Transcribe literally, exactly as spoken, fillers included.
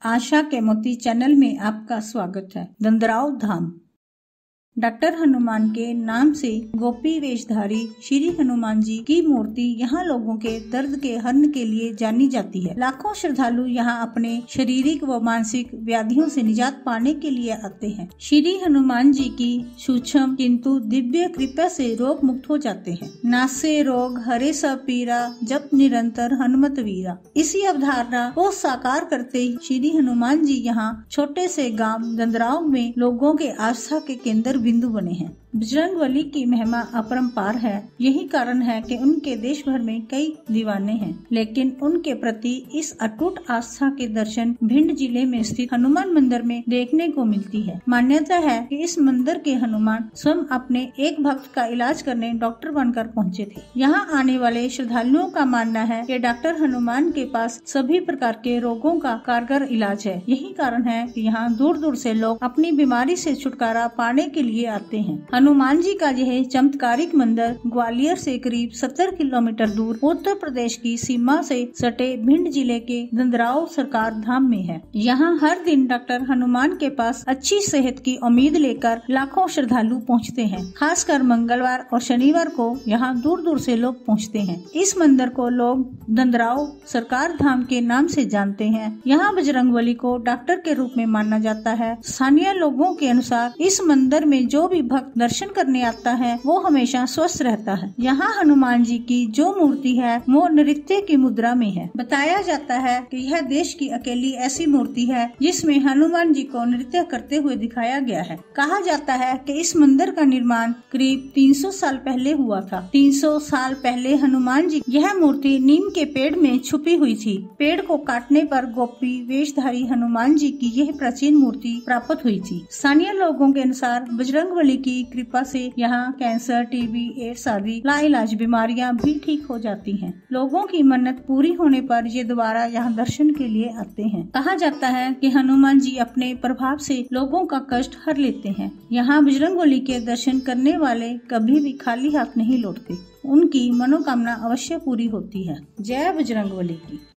आशा के मोती चैनल में आपका स्वागत है। दंदराव धाम। डॉक्टर हनुमान के नाम से गोपी वेशधारी श्री हनुमान जी की मूर्ति यहाँ लोगों के दर्द के हरण के लिए जानी जाती है। लाखों श्रद्धालु यहाँ अपने शारीरिक व मानसिक व्याधियों से निजात पाने के लिए आते हैं। श्री हनुमान जी की सूक्ष्म किंतु दिव्य कृपा से रोग मुक्त हो जाते हैं। नासे रोग हरे सब पीरा, जप निरंतर हनुमत वीरा। इसी अवधारणा को साकार करते ही श्री हनुमान जी यहाँ छोटे से गांव दंदराव में लोगों के आस्था के केंद्र बिंदु बने हैं। बजरंगबली की महिमा अपरंपार है। यही कारण है कि उनके देश भर में कई दीवाने हैं, लेकिन उनके प्रति इस अटूट आस्था के दर्शन भिंड जिले में स्थित हनुमान मंदिर में देखने को मिलती है। मान्यता है कि इस मंदिर के हनुमान स्वयं अपने एक भक्त का इलाज करने डॉक्टर बनकर पहुँचे थे। यहाँ आने वाले श्रद्धालुओं का मानना है कि डॉक्टर हनुमान के पास सभी प्रकार के रोगों का कारगर इलाज है। यही कारण है कि यहाँ दूर दूर से लोग अपनी बीमारी से छुटकारा पाने के लिए आते हैं। हनुमान जी का यह चमत्कारिक मंदिर ग्वालियर से करीब सत्तर किलोमीटर दूर उत्तर प्रदेश की सीमा से सटे भिंड जिले के दंदराव सरकार धाम में है। यहाँ हर दिन डॉक्टर हनुमान के पास अच्छी सेहत की उम्मीद लेकर लाखों श्रद्धालु पहुँचते हैं। खासकर मंगलवार और शनिवार को यहाँ दूर दूर से लोग पहुँचते हैं। इस मंदिर को लोग दंदराव सरकार धाम के नाम से जानते हैं। यहाँ बजरंगबली को डॉक्टर के रूप में माना जाता है। स्थानीय लोगों के अनुसार इस मंदिर में जो भी भक्त दर्शन करने आता है वो हमेशा स्वस्थ रहता है। यहाँ हनुमान जी की जो मूर्ति है वो नृत्य की मुद्रा में है। बताया जाता है कि यह देश की अकेली ऐसी मूर्ति है जिसमें हनुमान जी को नृत्य करते हुए दिखाया गया है। कहा जाता है कि इस मंदिर का निर्माण करीब तीन सौ साल पहले हुआ था। तीन सौ साल पहले हनुमान जी यह मूर्ति नीम के पेड़ में छुपी हुई थी। पेड़ को काटने पर गोपी वेशधारी हनुमान जी की यह प्राचीन मूर्ति प्राप्त हुई थी। स्थानीय लोगों के अनुसार बजरंगबली की कृपा से यहाँ कैंसर, टीबी, एड्स आदि लाइलाज बीमारियाँ भी ठीक हो जाती हैं। लोगों की मन्नत पूरी होने पर ये दोबारा यहाँ दर्शन के लिए आते हैं। कहा जाता है कि हनुमान जी अपने प्रभाव से लोगों का कष्ट हर लेते हैं। यहाँ बजरंगबली के दर्शन करने वाले कभी भी खाली हाथ नहीं लौटते। उनकी मनोकामना अवश्य पूरी होती है। जय बजरंगबली की।